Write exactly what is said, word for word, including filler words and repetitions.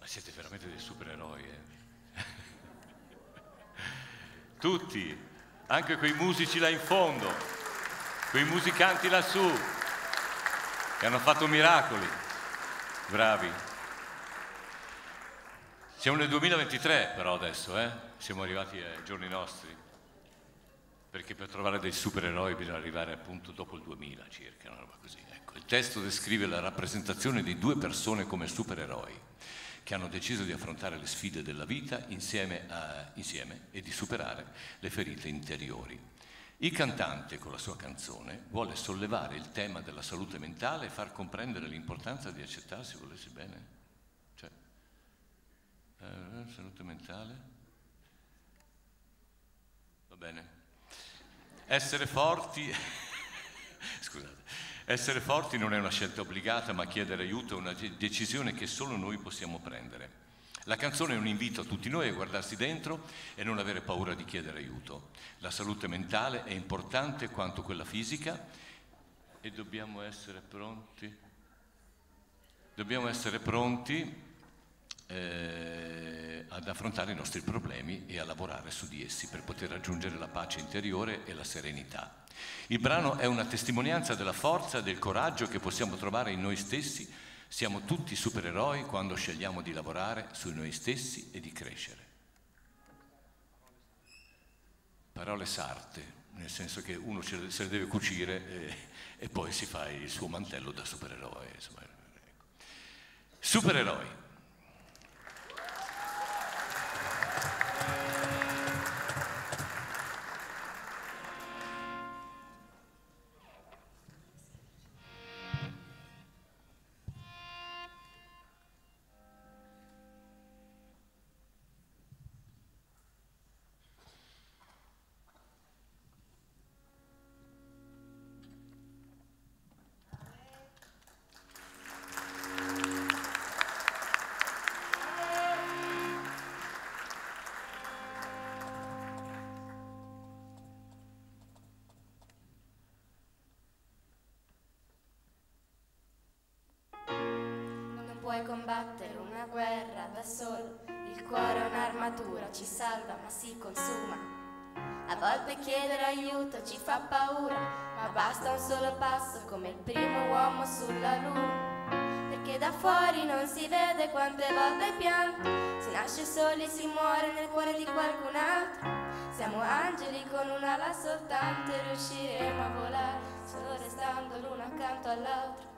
siete veramente dei supereroi, eh? Tutti, anche quei musici là in fondo, quei musicanti lassù, che hanno fatto miracoli. Bravi. Siamo nel duemilaventitré però adesso, eh? Siamo arrivati ai giorni nostri, perché per trovare dei supereroi bisogna arrivare appunto dopo il duemila circa, una roba così. Ecco, il testo descrive la rappresentazione di due persone come supereroi, che hanno deciso di affrontare le sfide della vita insieme, a, insieme e di superare le ferite interiori. Il cantante, con la sua canzone, vuole sollevare il tema della salute mentale e far comprendere l'importanza di accettarsi e volersi bene. Cioè, eh, salute mentale? Va bene. Essere forti, scusate, essere forti non è una scelta obbligata, ma chiedere aiuto è una decisione che solo noi possiamo prendere. La canzone è un invito a tutti noi a guardarsi dentro e non avere paura di chiedere aiuto. La salute mentale è importante quanto quella fisica e dobbiamo essere pronti, dobbiamo essere pronti eh, ad affrontare i nostri problemi e a lavorare su di essi per poter raggiungere la pace interiore e la serenità. Il brano è una testimonianza della forza e del coraggio che possiamo trovare in noi stessi. Siamo tutti supereroi quando scegliamo di lavorare su noi stessi e di crescere. Parole sarte, nel senso che uno se le deve cucire e, e poi si fa il suo mantello da supereroe. Insomma, ecco. Supereroi. Puoi combattere una guerra da solo, il cuore è un'armatura, ci salva ma si consuma. A volte chiedere aiuto ci fa paura, ma basta un solo passo come il primo uomo sulla luna. Perché da fuori non si vede quante volte hai pianto, si nasce soli, si muore nel cuore di qualcun altro. Siamo angeli con un'ala soltanto e riusciremo a volare, solo restando l'uno accanto all'altro.